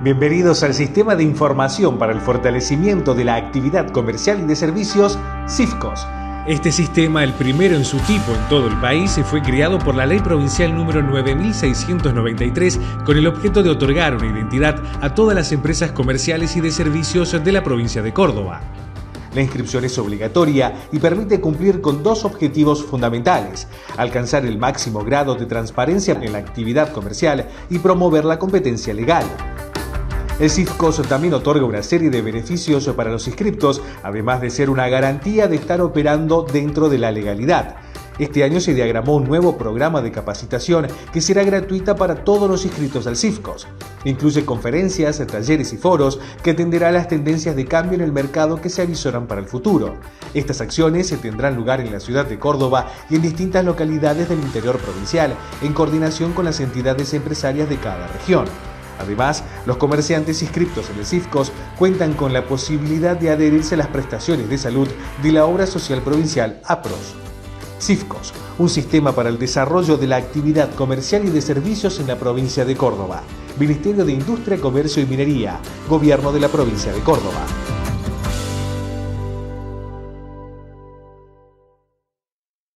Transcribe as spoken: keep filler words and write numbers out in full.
Bienvenidos al Sistema de Información para el Fortalecimiento de la Actividad Comercial y de Servicios, SIFCOS. Este sistema, el primero en su tipo en todo el país, fue creado por la Ley Provincial número nueve mil seiscientos noventa y tres con el objeto de otorgar una identidad a todas las empresas comerciales y de servicios de la provincia de Córdoba. La inscripción es obligatoria y permite cumplir con dos objetivos fundamentales: alcanzar el máximo grado de transparencia en la actividad comercial y promover la competencia legal. El SIFCOS también otorga una serie de beneficios para los inscriptos, además de ser una garantía de estar operando dentro de la legalidad. Este año se diagramó un nuevo programa de capacitación que será gratuita para todos los inscritos al SIFCOS. Incluye conferencias, talleres y foros que atenderá a las tendencias de cambio en el mercado que se avisoran para el futuro. Estas acciones se tendrán lugar en la ciudad de Córdoba y en distintas localidades del interior provincial, en coordinación con las entidades empresarias de cada región. Además, los comerciantes inscriptos en el SIFCOS cuentan con la posibilidad de adherirse a las prestaciones de salud de la Obra Social Provincial APROS. SIFCOS, un sistema para el desarrollo de la actividad comercial y de servicios en la provincia de Córdoba. Ministerio de Industria, Comercio y Minería, Gobierno de la provincia de Córdoba.